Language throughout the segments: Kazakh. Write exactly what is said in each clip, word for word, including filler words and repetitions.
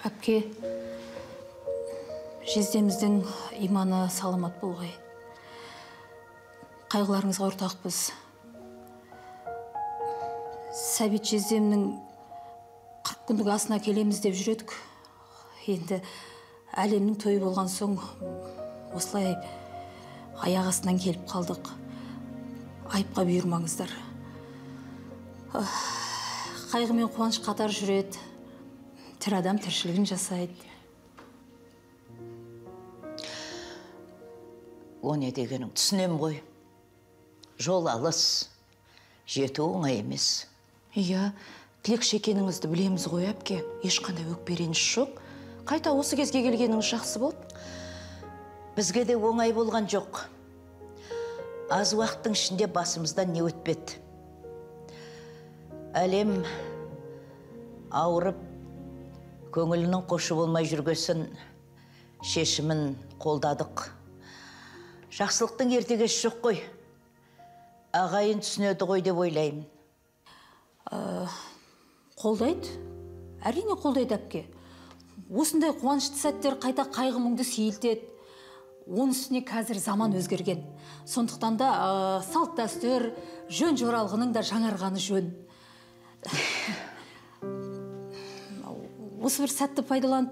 Әпке, жездеміздің иманы саламат болғай. Қайғыларыңызға ортақпыз. Сәбит жездемнің қырық күндік асына келеміз деп жүредік. Енді әлемнің тойы болған соң осылай аяқ астынан келіп қалдық. Айыпқа бұйырмаңыздар. Қайғы мен қуаныш қатар жүреді. Тірі адам тіршілігін жасайды. О не дегенің түсінем ғой. Жол алыс, жету оңай емес. Иә, тілекші екеніңізді білеміз ғой, әпке. Ешқандай өкпе-реніш жоқ. Қайта осы кезге келгеніңіз жақсы болды. Бізге де оңай болған жоқ. Аз уақыттың ішінде басымыздан не өтпеді. Әлем ауырып, көңілінің қошы болмай жүргесін, шешімін қолдадық. Жақсылықтың ертегесі жоқ қой. Ағайын түсінеді ғой деп ойлаймын. Қолдайды? Әрине қолдайды, әпке. Осындай қуанышты сәттер қайта қайғы мұңды сейілтеді. Оның үстіне қазір заман өзгерген. Сондықтан да салт дәстүр, жөн жоралғының да жаңарғаны жөн. Осы бір сәтті пайдаланып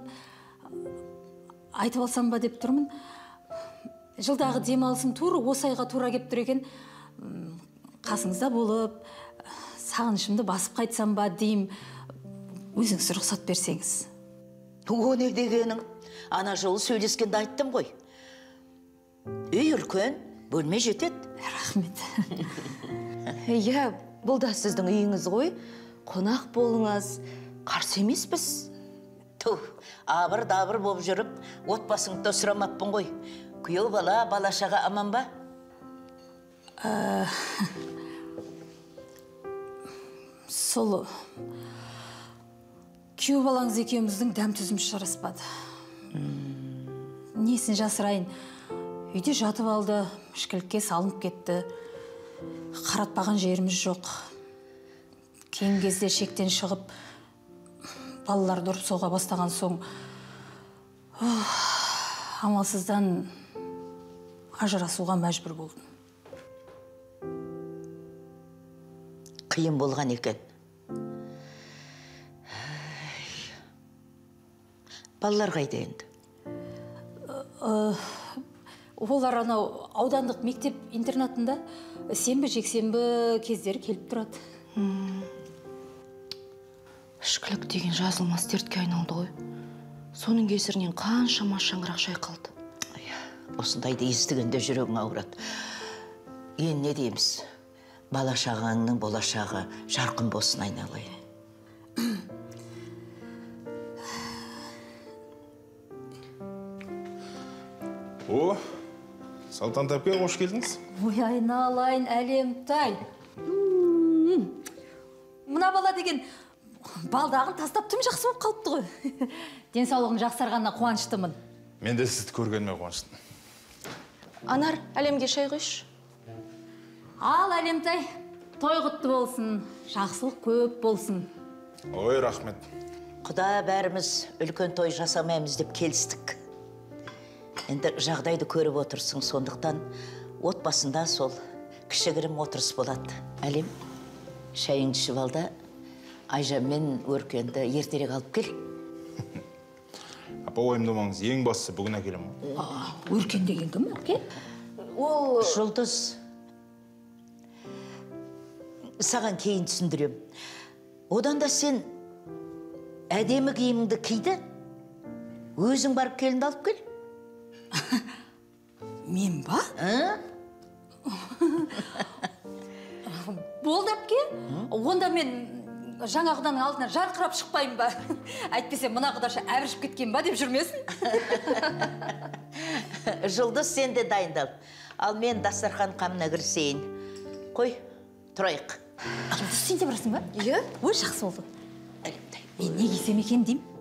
айтып алсам ба деп тұрмын. Жылдағы демалысым туры осы айға тура кеп тұр екен. Қасыңызда болып, сағынышымды басып қайтсам ба дейм. Өзіңіз рұқсат берсеңіз. О не дегенің? Ана жолы сөйлескенде айттым ғой. Үй үлкен, бөлме жетеді. Рахмет. Иә, бұл да сіздің үйіңіз ғой. Қонақ болыңыз. Қарсы емеспіз. Тух, абыр-дабыр болып жүріп, отбасыңды сұрамаппын ғой. Күйеу бала, балашаға аман ба? Сол күйеу балаңыз екеуміздің дәм түзіміз жараспады. Несін жасырайын? Үйде жатып алды, ішкілікке салынып кетті. Қаратпаған жеріміз жоқ. Кейін кезде шектен шығып, балаларды ұрып соға бастаған соң, амалсыздан ажырасуға мәжбүр болдым. Қиын болған екен. Балалар қайда енді? Олар анау аудандық мектеп интернатында сенбі жексенбі кездері келіп тұрады. Ішкілік деген жазылмас дертке айналды ғой. Соның кесірінен қаншама шаңырақ шайқалды. Осындайды естігенде жүрегің ауырады. Енді не дейміз? Бала-шағаңның болашағы жарқын болсын айналайын. О, Салтан әпке, қош келдіңіз. Ой, айналайын, әлемтай. Мына бала деген балдағын тастап тым жақсы болып қалыпты ғой. Денсаулығың жақсарғанына қуаныштымын. Мен де сізді көргеніме қуаныштым. Анар, әлемге шай құйшы. Ал, әлемтай, той құтты болсын, жақсылық көп болсын. Ой, рахмет. Құда бәріміз үлкен той жасамаймыз деп келістік. Енді жағдайды көріп отырсың, сондықтан отбасында сол кішігірім отырыс болады. Әлем, шайыңды ішіп алда, Айжан мен Өркенді ертерек алып кел. Апа, ойымдамаңыз, ең бастысы бүгін әкелем. Өркен деген кім, әпке? Ол Жұлдыз. Саған кейін түсіндірем. Одан да сен әдемі киіміңді киді, өзің барып келінді алып кел. Мен ба? Болды, әпке. Онда мен жаңағыдан алдына жарқырап шықпайым ба? Әйтпесе мына құдаша әбіршіп кеткен ба деп жүрмесін? Жұлдыз, сен де дайындал. Ал мен дастархан қамына кірісейін. Қой, тұрайық. Жұлдыз, сен де барасың ба? Иә? Ой, жақсы болды. Әлемтай. Мен не кисем екен деймін?